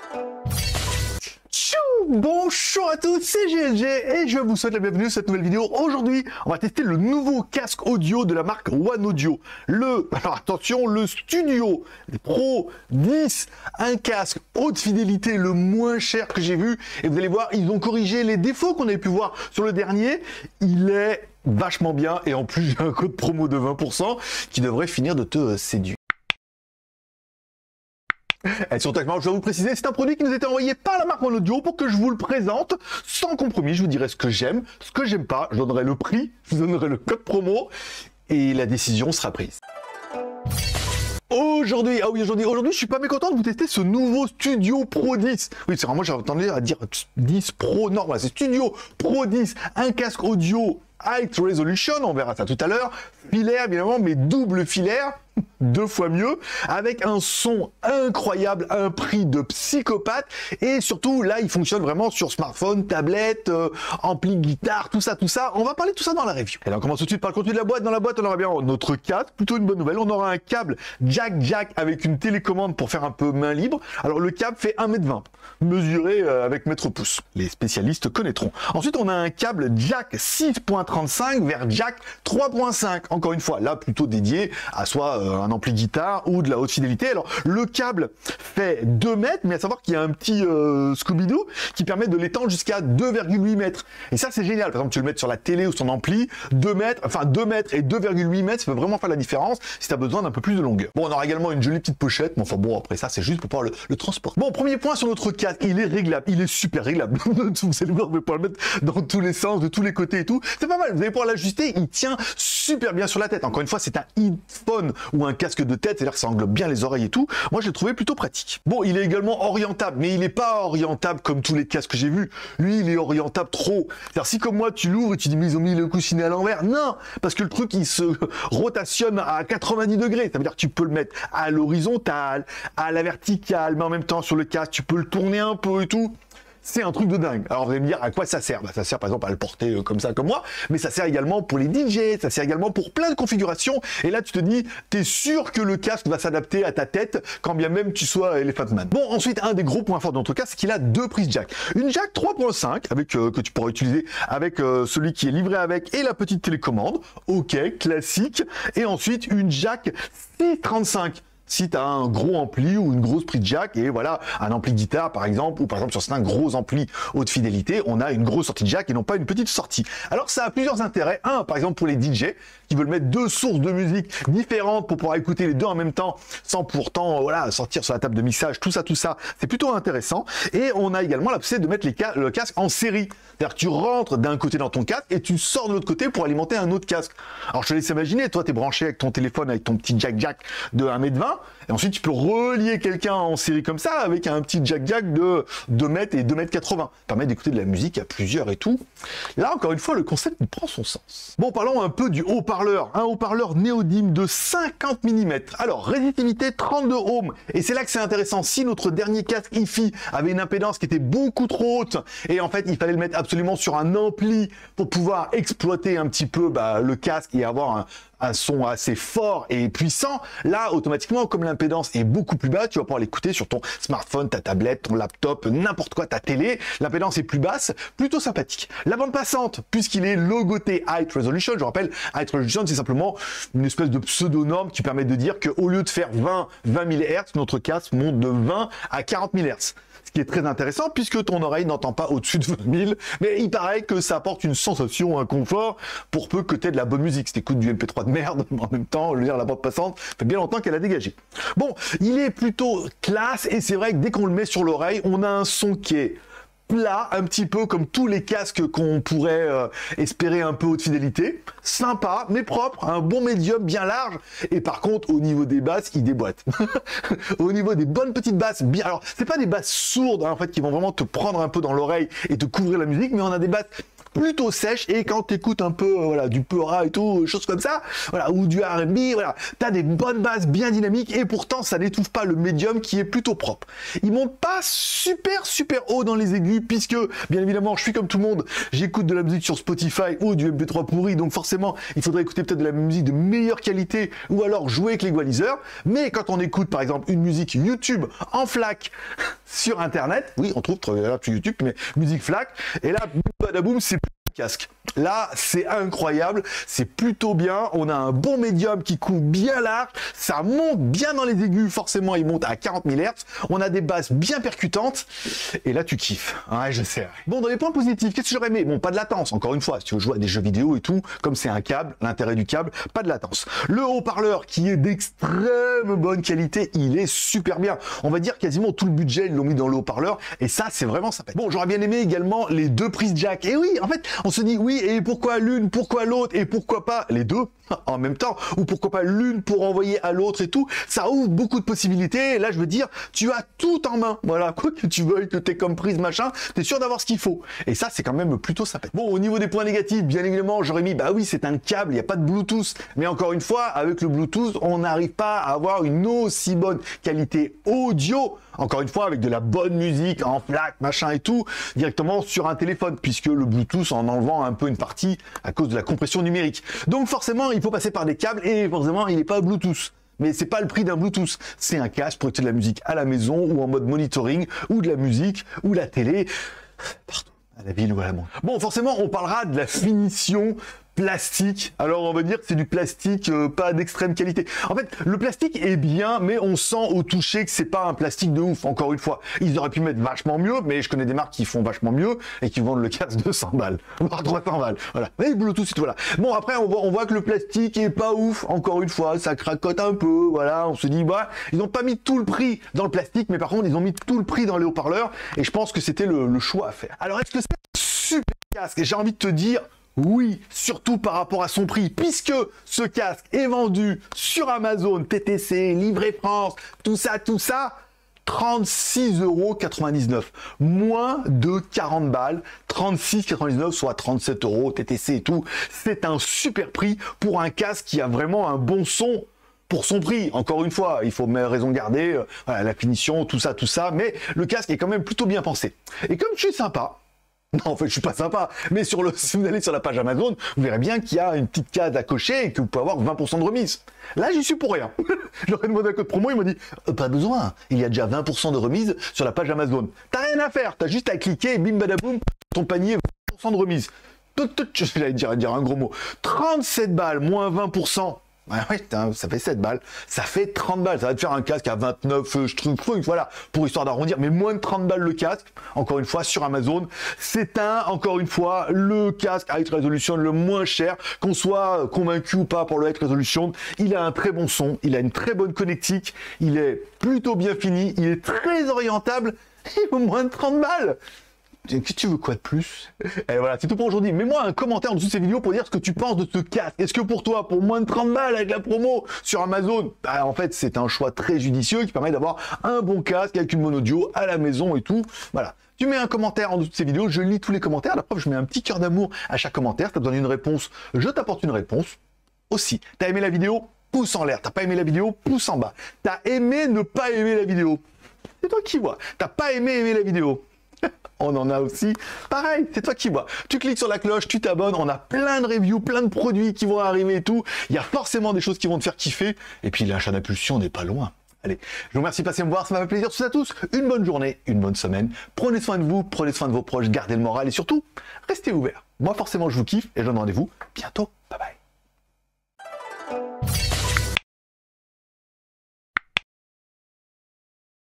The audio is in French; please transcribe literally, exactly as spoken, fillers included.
Bonjour à tous, c'est G L G et je vous souhaite la bienvenue sur cette nouvelle vidéo. Aujourd'hui, on va tester le nouveau casque audio de la marque One Audio. Le, alors attention, le Studio Pro dix, un casque haute fidélité, le moins cher que j'ai vu. Et vous allez voir, ils ont corrigé les défauts qu'on avait pu voir sur le dernier. Il est vachement bien et en plus j'ai un code promo de vingt pour cent qui devrait finir de te séduire. Et surtout, je dois vous préciser, c'est un produit qui nous était envoyé par la marque One Audio pour que je vous le présente sans compromis. Je vous dirai ce que j'aime, ce que j'aime pas, je donnerai le prix, je vous donnerai le code promo et la décision sera prise. Aujourd'hui, ah oui, aujourd'hui, aujourd'hui, je suis pas mécontent de vous tester ce nouveau Studio Pro dix. Oui, c'est vraiment, j'ai entendu à dire dix Pro, non, voilà, c'est Studio Pro dix, un casque audio High Resolution, on verra ça tout à l'heure, filaire évidemment, mais double filaire, deux fois mieux, avec un son incroyable, un prix de psychopathe, et surtout là il fonctionne vraiment sur smartphone, tablette, euh, ampli, guitare, tout ça, tout ça. On va parler de tout ça dans la review. Et là on commence tout de suite par le contenu de la boîte. Dans la boîte on aura bien notre casque, plutôt une bonne nouvelle, on aura un câble jack jack avec une télécommande pour faire un peu main libre. Alors le câble fait un mètre vingt, mesuré euh, avec mètre pouce, les spécialistes connaîtront. Ensuite on a un câble jack six point trente-cinq vers jack trois point cinq, encore une fois là plutôt dédié à soit euh, un ampli guitare ou de la haute fidélité. Alors le câble fait deux mètres, mais à savoir qu'il y a un petit euh, Scooby-Doo qui permet de l'étendre jusqu'à deux virgule huit mètres. Et ça c'est génial. Par exemple tu le mets sur la télé ou son ampli, deux mètres, enfin deux mètres et deux virgule huit mètres, ça peut vraiment faire la différence si tu as besoin d'un peu plus de longueur. Bon, on aura également une jolie petite pochette, mais enfin bon, après ça c'est juste pour pouvoir le, le transporter. Bon, premier point sur notre casque, il est réglable, il est super réglable. Vous allez voir, vous pouvez pouvoir le mettre dans tous les sens, de tous les côtés et tout. C'est pas mal, vous allez pouvoir l'ajuster, il tient super bien sur la tête. Encore une fois, c'est un headphone ou un casque de tête, c'est-à-dire que ça englobe bien les oreilles et tout. Moi, je l'ai trouvé plutôt pratique. Bon, il est également orientable, mais il n'est pas orientable comme tous les casques que j'ai vus. Lui, il est orientable trop. C'est-à-dire, si comme moi, tu l'ouvres et tu dis, mais ils ont mis le coussinet à l'envers. Non, parce que le truc, il se rotationne à quatre-vingt-dix degrés. Ça veut dire que tu peux le mettre à l'horizontale, à la verticale, mais en même temps, sur le casque, tu peux le tourner un peu et tout. C'est un truc de dingue. Alors vous allez me dire à quoi ça sert? Bah, ça sert par exemple à le porter euh, comme ça, comme moi, mais ça sert également pour les D J, ça sert également pour plein de configurations. Et là tu te dis, t'es sûr que le casque va s'adapter à ta tête, quand bien même tu sois Elephant Man. Bon, ensuite, un des gros points forts de notre casque, c'est qu'il a deux prises jack. Une jack trois point cinq, avec euh, que tu pourras utiliser avec euh, celui qui est livré avec, et la petite télécommande. Ok, classique. Et ensuite, une jack six trente-cinq. Si tu as un gros ampli ou une grosse prise jack, et voilà, un ampli guitare par exemple, ou par exemple sur certains gros amplis haute fidélité, on a une grosse sortie jack et non pas une petite sortie. Alors ça a plusieurs intérêts. Un, par exemple pour les D J, qui veulent mettre deux sources de musique différentes pour pouvoir écouter les deux en même temps, sans pourtant voilà, sortir sur la table de mixage, tout ça, tout ça, c'est plutôt intéressant. Et on a également la possibilité de mettre les ca le casque en série. C'est-à-dire que tu rentres d'un côté dans ton casque et tu sors de l'autre côté pour alimenter un autre casque. Alors je te laisse imaginer, toi tu es branché avec ton téléphone, avec ton petit jack jack de un mètre vingt, et ensuite tu peux relier quelqu'un en série comme ça avec un petit jack jack de deux mètres et deux mètres quatre-vingts. Ça permet d'écouter de la musique à plusieurs et tout. Là encore une fois le concept il prend son sens. Bon, parlons un peu du haut-parleur. Un haut-parleur néodyme de cinquante millimètres. Alors résistivité trente-deux ohms. Et c'est là que c'est intéressant. Si notre dernier casque hi-fi avait une impédance qui était beaucoup trop haute et en fait il fallait le mettre absolument sur un ampli pour pouvoir exploiter un petit peu bah, le casque et avoir un un son assez fort et puissant, là automatiquement comme l'impédance est beaucoup plus basse, tu vas pouvoir l'écouter sur ton smartphone, ta tablette, ton laptop, n'importe quoi, ta télé, l'impédance est plus basse, plutôt sympathique. La bande passante, puisqu'il est logoté High Resolution, je rappelle, High Resolution c'est simplement une espèce de pseudo-norme qui permet de dire qu'au lieu de faire vingt, vingt mille hertz, notre casque monte de vingt à quarante mille hertz. Ce qui est très intéressant puisque ton oreille n'entend pas au-dessus de vingt mille, mais il paraît que ça apporte une sensation, un confort, pour peu que tu aies de la bonne musique. Si tu écoutes du M P trois de merde, en même temps, je veux dire, la bande passante, fait bien longtemps qu'elle a dégagé. Bon, il est plutôt classe, et c'est vrai que dès qu'on le met sur l'oreille, on a un son qui est plat, un petit peu comme tous les casques qu'on pourrait euh, espérer un peu haute fidélité. Sympa, mais propre, un bon médium bien large. Et par contre, au niveau des basses, il déboîte. Au niveau des bonnes petites basses, bien. Alors, c'est pas des basses sourdes, hein, en fait, qui vont vraiment te prendre un peu dans l'oreille et te couvrir la musique, mais on a des basses plutôt sèche, et quand tu écoutes un peu euh, voilà, du Peura et tout, choses comme ça, voilà, ou du R and B, voilà, tu as des bonnes basses bien dynamiques, et pourtant ça n'étouffe pas le médium qui est plutôt propre. Ils montent pas super super haut dans les aigus, puisque bien évidemment je suis comme tout le monde, j'écoute de la musique sur Spotify ou du M P trois pourri, donc forcément forcément, il faudrait écouter peut-être de la musique de meilleure qualité ou alors jouer avec l'égaliseur. Mais quand on écoute par exemple une musique YouTube en FLAC sur Internet, oui, on trouve là sur YouTube, mais musique FLAC, et là, badaboum, c'est plus le casque. Là, c'est incroyable, c'est plutôt bien, on a un bon médium qui couvre bien large, ça monte bien dans les aigus, forcément il monte à quarante mille hertz, on a des basses bien percutantes, et là tu kiffes, ouais je sais. Bon, dans les points positifs, qu'est-ce que j'aurais aimé? Bon, pas de latence, encore une fois, si tu veux jouer à des jeux vidéo et tout, comme c'est un câble, l'intérêt du câble, pas de latence. Le haut-parleur qui est d'extrême bonne qualité, il est super bien, on va dire quasiment tout le budget ils l'ont mis dans le haut-parleur, et ça c'est vraiment sympa. Bon, j'aurais bien aimé également les deux prises jack, et oui, en fait, on se dit oui, et pourquoi l'une, pourquoi l'autre, et pourquoi pas les deux en même temps, ou pourquoi pas l'une pour envoyer à l'autre et tout, ça ouvre beaucoup de possibilités, et là je veux dire, tu as tout en main, voilà, quoi que tu veuilles, que t'aies comme prise, machin, t'es sûr d'avoir ce qu'il faut, et ça c'est quand même plutôt sympa. Bon, au niveau des points négatifs, bien évidemment, j'aurais mis, bah oui, c'est un câble, il n'y a pas de Bluetooth, mais encore une fois, avec le Bluetooth, on n'arrive pas à avoir une aussi bonne qualité audio, encore une fois, avec de la bonne musique en FLAC, machin et tout, directement sur un téléphone, puisque le Bluetooth, en enlevant un peu une partie à cause de la compression numérique. Donc forcément, il faut passer par des câbles, et forcément, il n'est pas Bluetooth. Mais c'est pas le prix d'un Bluetooth, c'est un casque pour écouter de la musique à la maison, ou en mode monitoring, ou de la musique, ou la télé, partout, à la ville ou à la montagne. Bon, forcément, on parlera de la finition plastique. Alors on va dire que c'est du plastique euh, pas d'extrême qualité. En fait, le plastique est bien, mais on sent au toucher que c'est pas un plastique de ouf. Encore une fois, ils auraient pu mettre vachement mieux, mais je connais des marques qui font vachement mieux et qui vendent le casque deux cents balles, voire trois cents balles. Voilà. Mais Bluetooth, c'est tout, voilà. Bon, après on voit, on voit que le plastique est pas ouf. Encore une fois, ça cracote un peu. Voilà, on se dit bah ils n'ont pas mis tout le prix dans le plastique, mais par contre ils ont mis tout le prix dans les haut-parleurs. Et je pense que c'était le, le choix à faire. Alors est-ce que c'est un super casque? Et j'ai envie de te dire oui, surtout par rapport à son prix, puisque ce casque est vendu sur Amazon, T T C, Livré France, tout ça, tout ça, trente-six euros quatre-vingt-dix-neuf, moins de quarante balles, trente-six euros quatre-vingt-dix-neuf, soit trente-sept euros, T T C et tout. C'est un super prix pour un casque qui a vraiment un bon son pour son prix. Encore une fois, il faut raison garder, euh, voilà, la finition, tout ça, tout ça, mais le casque est quand même plutôt bien pensé. Et comme je suis sympa, non, en fait, je suis pas sympa, mais sur le, si vous allez sur la page Amazon, vous verrez bien qu'il y a une petite case à cocher et que vous pouvez avoir vingt pour cent de remise. Là, j'y suis pour rien. J'aurais demandé un code promo, il m'a dit euh, pas besoin, il y a déjà vingt pour cent de remise sur la page Amazon. T'as rien à faire, t'as juste à cliquer et bim badaboum, ton panier vingt pour cent de remise. Je vais dire, dire un gros mot. trente-sept balles moins vingt pour cent. Ouais, ouais, ça fait sept balles, ça fait trente balles, ça va te faire un casque à vingt-neuf, euh, je trouve, voilà, pour histoire d'arrondir, mais moins de trente balles le casque, encore une fois, sur Amazon, c'est un, encore une fois, le casque High Resolution le moins cher, qu'on soit convaincu ou pas pour le High Resolution, il a un très bon son, il a une très bonne connectique, il est plutôt bien fini, il est très orientable, il vaut moins de trente balles. Qu'est-ce que tu veux quoi de plus? Et voilà, c'est tout pour aujourd'hui. Mets-moi un commentaire en dessous de cette vidéo pour dire ce que tu penses de ce casque. Est-ce que pour toi, pour moins de trente balles avec la promo sur Amazon, bah, en fait, c'est un choix très judicieux qui permet d'avoir un bon casque avec une bonne audio à la maison et tout. Voilà. Tu mets un commentaire en dessous de ces vidéos, je lis tous les commentaires. La preuve, je mets un petit cœur d'amour à chaque commentaire. Tu as besoin d'une réponse, je t'apporte une réponse aussi. T'as aimé la vidéo? Pouce en l'air. T'as pas aimé la vidéo? Pouce en bas. T'as aimé ne pas aimer la vidéo? C'est toi qui vois. T'as pas aimé aimer la vidéo? On en a aussi. Pareil, c'est toi qui vois. Tu cliques sur la cloche, tu t'abonnes, on a plein de reviews, plein de produits qui vont arriver et tout. Il y a forcément des choses qui vont te faire kiffer. Et puis l'achat d'impulsion n'est pas loin. Allez, je vous remercie de passer me voir, ça m'a fait plaisir. Tous à tous, une bonne journée, une bonne semaine. Prenez soin de vous, prenez soin de vos proches, gardez le moral et surtout, restez ouverts. Moi forcément, je vous kiffe et je vous donne rendez-vous bientôt. Bye bye.